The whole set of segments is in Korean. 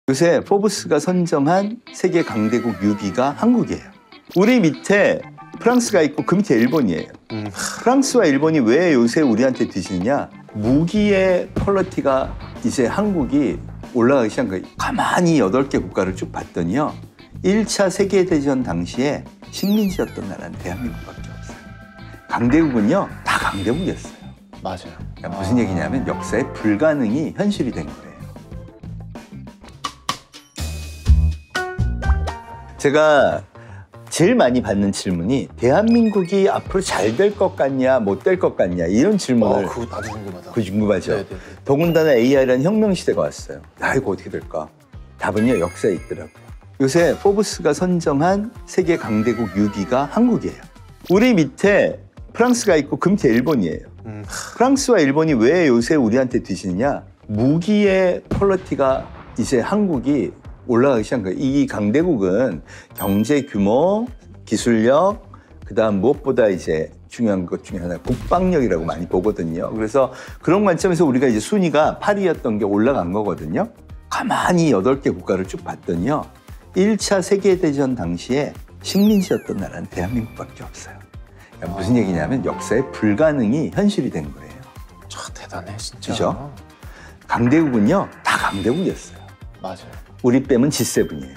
요새 포브스가 선정한 세계 강대국 6위가 한국이에요. 우리 밑에 프랑스가 있고 그 밑에 일본이에요. 프랑스와 일본이 왜 요새 우리한테 뒤지느냐? 무기의 퀄리티가 이제 한국이 올라가기 시작한 거예요. 가만히 8개 국가를 쭉 봤더니요. 1차 세계대전 당시에 식민지였던 나라는 대한민국밖에 없어요. 강대국은요, 다 강대국이었어요. 맞아요. 그러니까 무슨 얘기냐면 역사의 불가능이 현실이 된 거예요. 제가 제일 많이 받는 질문이 대한민국이 앞으로 잘 될 것 같냐, 못 될 것 같냐 이런 질문을. 그거 나도 궁금하다. 그거 궁금하죠. 네네네. 더군다나 AI라는 혁명 시대가 왔어요. 이거 어떻게 될까? 답은요, 역사에 있더라고요. 요새 포브스가 선정한 세계 강대국 6위가 한국이에요. 우리 밑에 프랑스가 있고 그 밑에 일본이에요. 프랑스와 일본이 왜 요새 우리한테 뒤지느냐? 무기의 퀄리티가 이제 한국이 올라가기 시작한 거예요. 이 강대국은 경제 규모, 기술력, 그다음 무엇보다 이제 중요한 것 중에 하나 국방력이라고 많이 보거든요. 그래서 그런 관점에서 우리가 이제 순위가 8위였던 게 올라간 거거든요. 가만히 8개 국가를 쭉 봤더니요. 1차 세계대전 당시에 식민지였던 나라는 대한민국밖에 없어요. 그러니까 무슨 얘기냐면 역사의 불가능이 현실이 된 거예요. 참 대단해 진짜. 그죠? 강대국은요, 다 강대국이었어요. 맞아요. 우리 빼면 G7이에요.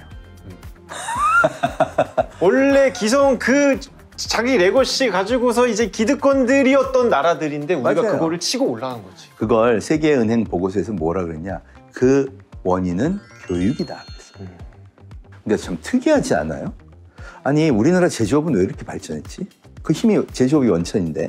원래 기성 그 자기 레거시 가지고서 이제 기득권들이었던 나라들인데 우리가 맞아요. 그거를 치고 올라간 거지. 그걸 세계은행 보고서에서 뭐라 그랬냐? 그 원인은 교육이다 그랬어요. 근데 참 특이하지 않아요? 아니 우리나라 제조업은 왜 이렇게 발전했지? 그 힘이 제조업이 원천인데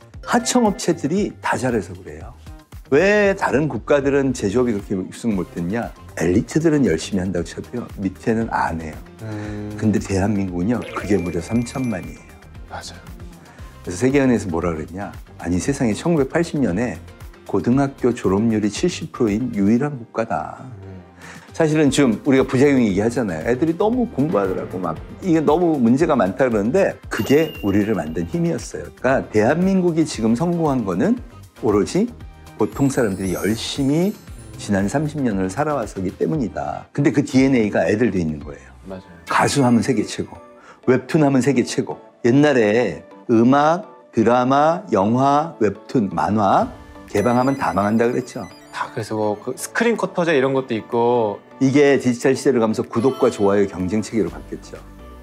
하청업체들이 다 잘해서 그래요. 왜 다른 국가들은 제조업이 그렇게 육성 못했냐? 엘리트들은 열심히 한다고 쳐도요. 밑에는 안 해요. 근데 대한민국은요. 그게 무려 3천만이에요. 맞아요. 그래서 세계은행에서 뭐라 그랬냐? 아니 세상에 1980년에 고등학교 졸업률이 70%인 유일한 국가다. 사실은 좀 우리가 부작용 얘기하잖아요. 애들이 너무 공부하더라고 막 이게 너무 문제가 많다 그러는데 그게 우리를 만든 힘이었어요. 그러니까 대한민국이 지금 성공한 거는 오로지 보통 사람들이 열심히 지난 30년을 살아와서기 때문이다. 근데 그 DNA가 애들도 있는 거예요. 맞아요. 가수하면 세계 최고, 웹툰하면 세계 최고. 옛날에 음악, 드라마, 영화, 웹툰, 만화 개방하면 다 망한다 그랬죠. 다 그래서 뭐 그 스크린 쿼터제 이런 것도 있고. 이게 디지털 시대를 가면서 구독과 좋아요 경쟁 체계로 바뀌었죠.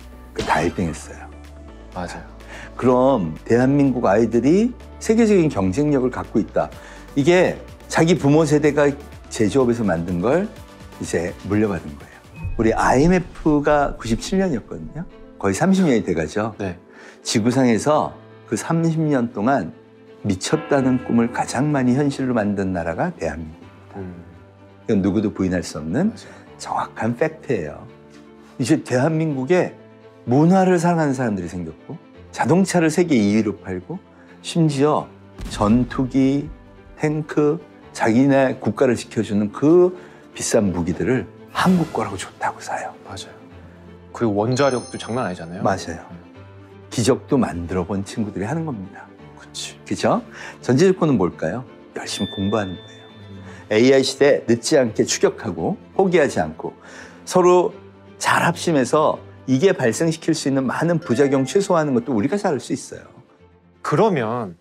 다 1등했어요. 맞아요. 그럼 대한민국 아이들이 세계적인 경쟁력을 갖고 있다. 이게 자기 부모 세대가 제조업에서 만든 걸 이제 물려받은 거예요. 우리 IMF가 97년이었거든요. 거의 30년이 돼가죠. 네. 지구상에서 그 30년 동안 미쳤다는 꿈을 가장 많이 현실로 만든 나라가 대한민국입니다. 이건 누구도 부인할 수 없는 맞아요. 정확한 팩트예요. 이제 대한민국에 문화를 사랑하는 사람들이 생겼고 자동차를 세계 2위로 팔고 심지어 전투기, 탱크, 자기네 국가를 지켜주는 그 비싼 무기들을 한국 거라고 좋다고 사요. 맞아요. 그리고 원자력도 장난 아니잖아요. 맞아요. 기적도 만들어 본 친구들이 하는 겁니다. 그렇지. 그죠? 전제조건은 뭘까요? 열심히 공부하는 거예요. AI 시대 늦지 않게 추격하고 포기하지 않고 서로 잘 합심해서 이게 발생시킬 수 있는 많은 부작용 최소화하는 것도 우리가 잘할 수 있어요. 그러면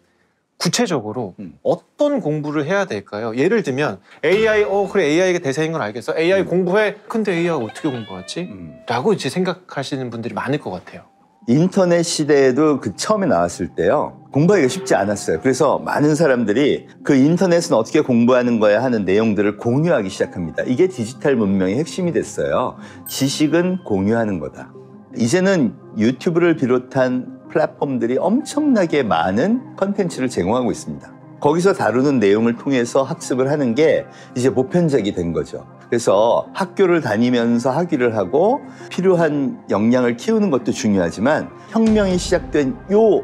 구체적으로 어떤 공부를 해야 될까요? 예를 들면 AI, 그래 AI가 대세인 건 알겠어. AI 공부해. 근데 AI가 어떻게 공부하지? 라고 이제 생각하시는 분들이 많을 것 같아요. 인터넷 시대에도 그 처음에 나왔을 때요. 공부하기가 쉽지 않았어요. 그래서 많은 사람들이 그 인터넷은 어떻게 공부하는 거야 하는 내용들을 공유하기 시작합니다. 이게 디지털 문명의 핵심이 됐어요. 지식은 공유하는 거다. 이제는 유튜브를 비롯한 플랫폼들이 엄청나게 많은 컨텐츠를 제공하고 있습니다. 거기서 다루는 내용을 통해서 학습을 하는 게 이제 보편적이 된 거죠. 그래서 학교를 다니면서 학위를 하고 필요한 역량을 키우는 것도 중요하지만 혁명이 시작된 요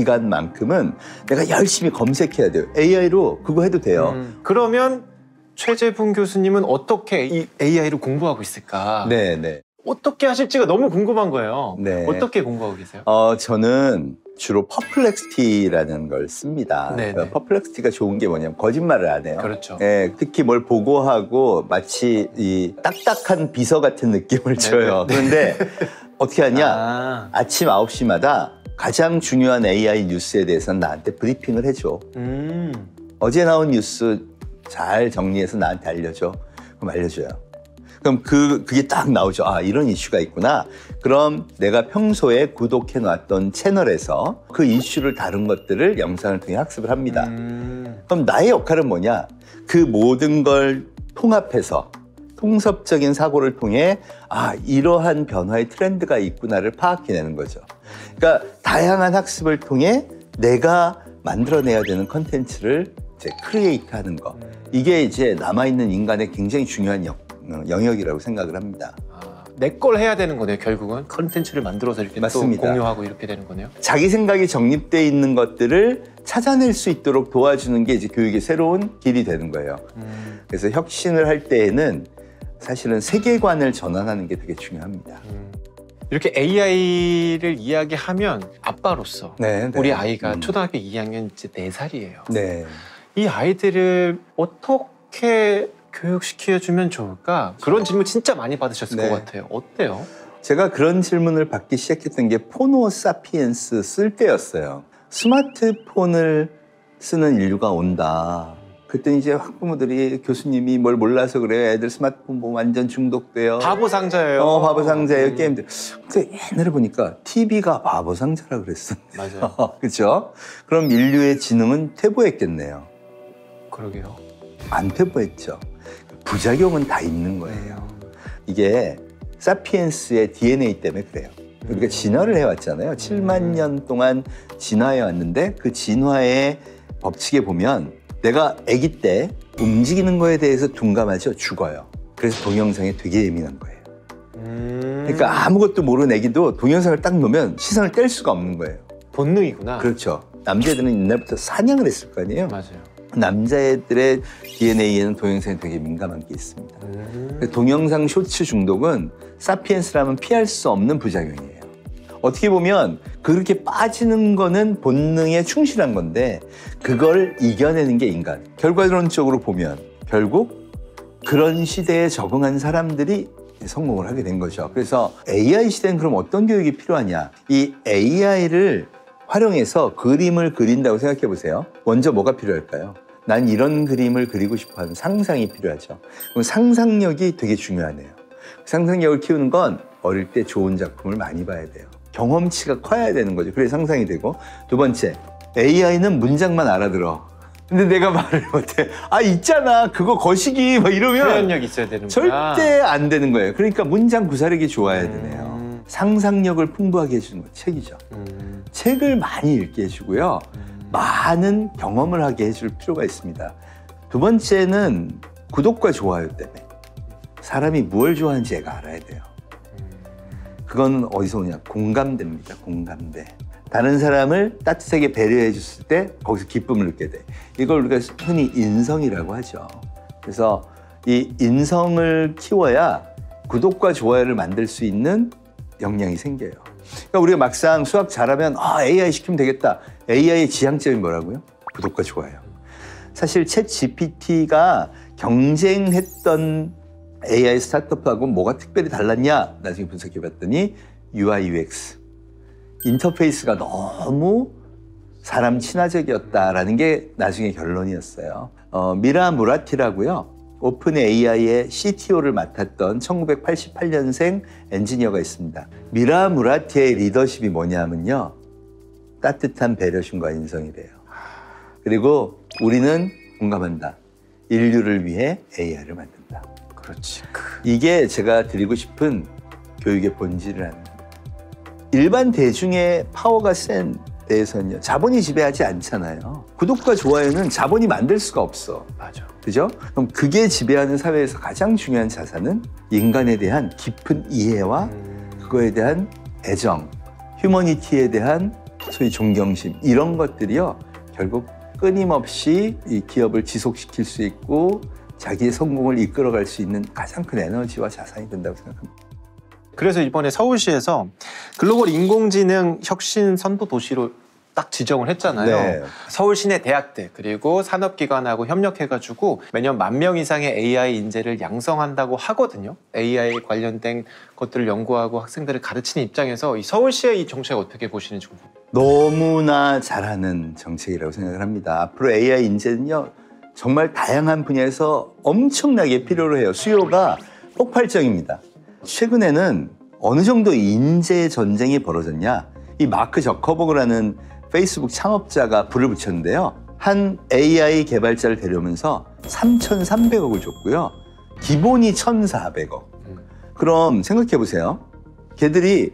기간만큼은 내가 열심히 검색해야 돼요. AI로 그거 해도 돼요. 그러면 최재분 교수님은 어떻게 이 AI를 공부하고 있을까? 네. 어떻게 하실지가 너무 궁금한 거예요. 네. 어떻게 공부하고 계세요? 저는 주로 퍼플렉스티라는 걸 씁니다. 네네. 그러니까 퍼플렉스티가 좋은 게 뭐냐면 거짓말을 안 해요. 그렇죠. 예, 특히 뭘 보고하고 마치 이 딱딱한 비서 같은 느낌을 줘요. 그런데 어떻게 하냐? 아침 9시마다 가장 중요한 AI 뉴스에 대해서는 나한테 브리핑을 해줘. 어제 나온 뉴스 잘 정리해서 나한테 알려줘. 그럼 알려줘요. 그럼 그게 딱 나오죠. 아, 이런 이슈가 있구나. 그럼 내가 평소에 구독해놨던 채널에서 그 이슈를 다룬 것들을 영상을 통해 학습을 합니다. 그럼 나의 역할은 뭐냐? 그 모든 걸 통합해서 통섭적인 사고를 통해 아, 이러한 변화의 트렌드가 있구나를 파악해내는 거죠. 그러니까 다양한 학습을 통해 내가 만들어내야 되는 컨텐츠를 이제 크리에이트하는 거. 이게 이제 남아있는 인간의 굉장히 중요한 영역이라고 생각을 합니다. 내 걸 해야 되는 거네요. 결국은 컨텐츠를 만들어서 이렇게 맞습니다. 또 공유하고 이렇게 되는 거네요. 자기 생각이 정립돼 있는 것들을 찾아낼 수 있도록 도와주는 게 이제 교육의 새로운 길이 되는 거예요. 그래서 혁신을 할 때에는 사실은 세계관을 전환하는 게 되게 중요합니다. 이렇게 AI를 이야기하면 아빠로서 네, 네. 우리 아이가 초등학교 2학년 이제 4살이에요. 네. 이 아이들을 어떻게 교육시켜주면 좋을까? 그런 질문 진짜 많이 받으셨을 네. 것 같아요. 어때요? 제가 그런 질문을 받기 시작했던 게 포노 사피엔스 쓸 때였어요. 스마트폰을 쓰는 인류가 온다. 그때 이제 학부모들이 교수님이 뭘 몰라서 그래요. 애들 스마트폰 보면 완전 중독돼요. 바보 상자예요. 바보 상자예요. 게임들. 근데 옛날에 보니까 TV가 바보 상자라 그랬었는데. 맞아요. 그렇죠? 그럼 인류의 지능은 퇴보했겠네요. 그러게요. 안 퇴보했죠. 부작용은 다 있는 거예요. 이게 사피엔스의 DNA 때문에 그래요. 우리가 진화를 해왔잖아요. 7만 년 동안 진화해 왔는데 그 진화의 법칙에 보면 내가 아기 때 움직이는 거에 대해서 둔감하죠. 죽어요. 그래서 동영상에 되게 예민한 거예요. 그러니까 아무것도 모르는 아기도 동영상을 딱 놓으면 시선을 뗄 수가 없는 거예요. 본능이구나. 그렇죠. 남자애들은 옛날부터 사냥을 했을 거 아니에요. 맞아요. 남자애들의 DNA에는 동영상에 되게 민감한 게 있습니다. 동영상 쇼츠 중독은 사피엔스라면 피할 수 없는 부작용이에요. 어떻게 보면 그렇게 빠지는 거는 본능에 충실한 건데 그걸 이겨내는 게 인간. 결과론적으로 보면 결국 그런 시대에 적응한 사람들이 성공을 하게 된 거죠. 그래서 AI 시대는 그럼 어떤 교육이 필요하냐. 이 AI를 활용해서 그림을 그린다고 생각해 보세요. 먼저 뭐가 필요할까요? 난 이런 그림을 그리고 싶어 하는 상상이 필요하죠. 그럼 상상력이 되게 중요하네요. 상상력을 키우는 건 어릴 때 좋은 작품을 많이 봐야 돼요. 경험치가 커야 되는 거죠. 그래야 상상이 되고. 두 번째, AI는 문장만 알아들어. 근데 내가 말을 못해. 아, 있잖아. 그거 거시기. 막 이러면 표현력 있어야 되는구나. 절대 안 되는 거예요. 그러니까 문장 구사력이 좋아야 되네요. 상상력을 풍부하게 해주는 건 책이죠. 책을 많이 읽게 해주고요. 많은 경험을 하게 해줄 필요가 있습니다. 두 번째는 구독과 좋아요 때문에. 사람이 뭘 좋아하는지 애가 알아야 돼요. 그건 어디서 오냐? 공감대입니다. 공감대. 다른 사람을 따뜻하게 배려해 줬을 때 거기서 기쁨을 느끼게 돼. 이걸 우리가 흔히 인성이라고 하죠. 그래서 이 인성을 키워야 구독과 좋아요를 만들 수 있는 역량이 생겨요. 그러니까 우리가 막상 수학 잘하면 AI 시키면 되겠다. AI의 지향점이 뭐라고요? 구독과 좋아요. 사실 챗 GPT가 경쟁했던 AI 스타트업하고 뭐가 특별히 달랐냐? 나중에 분석해봤더니 UI, UX. 인터페이스가 너무 사람 친화적이었다라는 게 나중에 결론이었어요. 미라 무라티라고요. 오픈 AI의 CTO를 맡았던 1988년생 엔지니어가 있습니다. 미라 무라티의 리더십이 뭐냐면요. 따뜻한 배려심과 인성이래요. 그리고 우리는 공감한다. 인류를 위해 AI를 만든다. 그렇지. 이게 제가 드리고 싶은 교육의 본질이라는 겁니다. 일반 대중의 파워가 센 데에서는요. 자본이 지배하지 않잖아요. 구독과 좋아요는 자본이 만들 수가 없어. 맞아. 그죠? 그럼 그게 지배하는 사회에서 가장 중요한 자산은 인간에 대한 깊은 이해와 그거에 대한 애정, 휴머니티에 대한 소위 존경심 이런 것들이요. 결국 끊임없이 이 기업을 지속시킬 수 있고 자기의 성공을 이끌어갈 수 있는 가장 큰 에너지와 자산이 된다고 생각합니다. 그래서 이번에 서울시에서 글로벌 인공지능 혁신 선도 도시로 딱 지정을 했잖아요. 네. 서울 시내 대학들 그리고 산업기관하고 협력해가지고 매년 10,000명 이상의 AI 인재를 양성한다고 하거든요. AI 관련된 것들을 연구하고 학생들을 가르치는 입장에서 이 서울시의 이 정책 어떻게 보시는지 궁금해요. 너무나 잘하는 정책이라고 생각을 합니다. 앞으로 AI 인재는요, 정말 다양한 분야에서 엄청나게 필요로 해요. 수요가 폭발적입니다. 최근에는 어느 정도 인재 전쟁이 벌어졌냐? 이 마크 저커버그라는 페이스북 창업자가 불을 붙였는데요. 한 AI 개발자를 데려오면서 3,300억을 줬고요. 기본이 1,400억. 그럼 생각해 보세요. 걔들이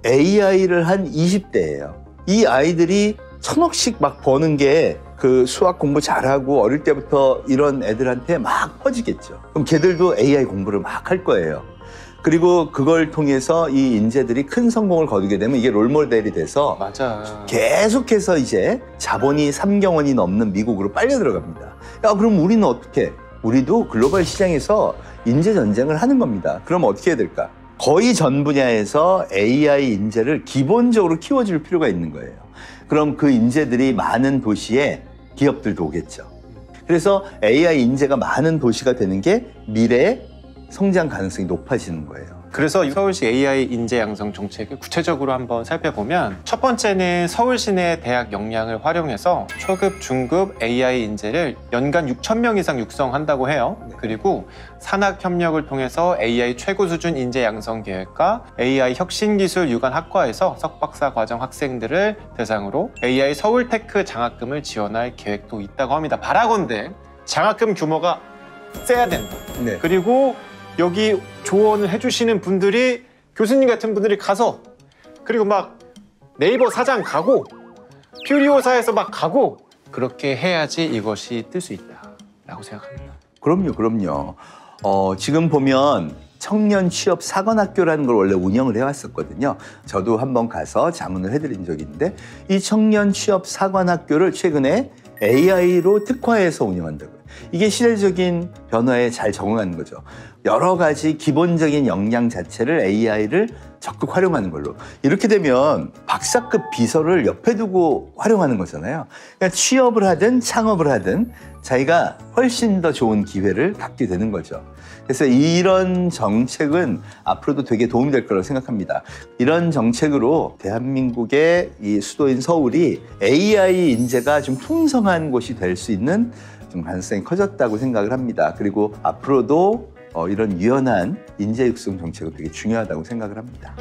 AI를 한 20대예요. 이 아이들이 1,000억씩 막 버는 게 그 수학 공부 잘하고 어릴 때부터 이런 애들한테 막 퍼지겠죠. 그럼 걔들도 AI 공부를 막 할 거예요. 그리고 그걸 통해서 이 인재들이 큰 성공을 거두게 되면 이게 롤모델이 돼서 맞아. 계속해서 이제 자본이 3경원이 넘는 미국으로 빨려 들어갑니다. 야, 그럼 우리는 어떻게? 우리도 글로벌 시장에서 인재 전쟁을 하는 겁니다. 그럼 어떻게 해야 될까? 거의 전 분야에서 AI 인재를 기본적으로 키워줄 필요가 있는 거예요. 그럼 그 인재들이 많은 도시에 기업들도 오겠죠. 그래서 AI 인재가 많은 도시가 되는 게 미래의 성장 가능성이 높아지는 거예요. 그래서 서울시 AI 인재 양성 정책을 구체적으로 한번 살펴보면 첫 번째는 서울시 내 대학 역량을 활용해서 초급, 중급 AI 인재를 연간 6,000명 이상 육성한다고 해요. 그리고 산학 협력을 통해서 AI 최고 수준 인재 양성 계획과 AI 혁신기술 유관 학과에서 석박사 과정 학생들을 대상으로 AI 서울테크 장학금을 지원할 계획도 있다고 합니다. 바라건대 장학금 규모가 세야 된다. 네. 그리고 여기 조언을 해주시는 분들이 교수님 같은 분들이 가서 그리고 막 네이버 사장 가고 퓨리오사에서 막 가고 그렇게 해야지 이것이 뜰 수 있다라고 생각합니다. 그럼요. 지금 보면 청년 취업 사관학교라는 걸 원래 운영을 해왔었거든요. 저도 한번 가서 자문을 해드린 적이 있는데 이 청년 취업 사관학교를 최근에 AI로 특화해서 운영한다고요. 이게 시대적인 변화에 잘 적응하는 거죠. 여러 가지 기본적인 역량 자체를 AI를 적극 활용하는 걸로. 이렇게 되면 박사급 비서를 옆에 두고 활용하는 거잖아요. 그러니까 취업을 하든 창업을 하든 자기가 훨씬 더 좋은 기회를 갖게 되는 거죠. 그래서 이런 정책은 앞으로도 되게 도움이 될 거라고 생각합니다. 이런 정책으로 대한민국의 이 수도인 서울이 AI 인재가 좀 풍성한 곳이 될 수 있는 좀 가능성이 커졌다고 생각을 합니다. 그리고 앞으로도 이런 유연한 인재 육성 정책은 되게 중요하다고 생각을 합니다.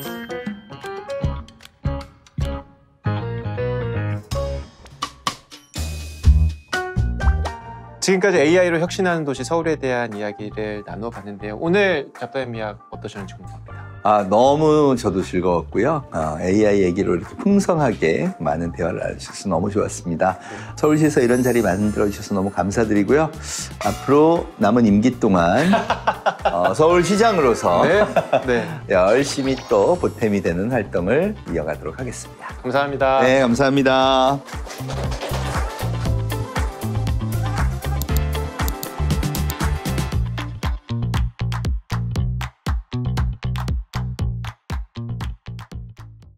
지금까지 AI로 혁신하는 도시 서울에 대한 이야기를 나눠봤는데요. 오늘 잡다의 미학 어떠셨는지 궁금합니다. 너무 저도 즐거웠고요. AI 얘기로 이렇게 풍성하게 많은 대화를 나누셔서 너무 좋았습니다. 서울시에서 이런 자리 만들어주셔서 너무 감사드리고요. 앞으로 남은 임기 동안 서울시장으로서 열심히 또 보탬이 되는 활동을 이어가도록 하겠습니다. 감사합니다. 네, 감사합니다.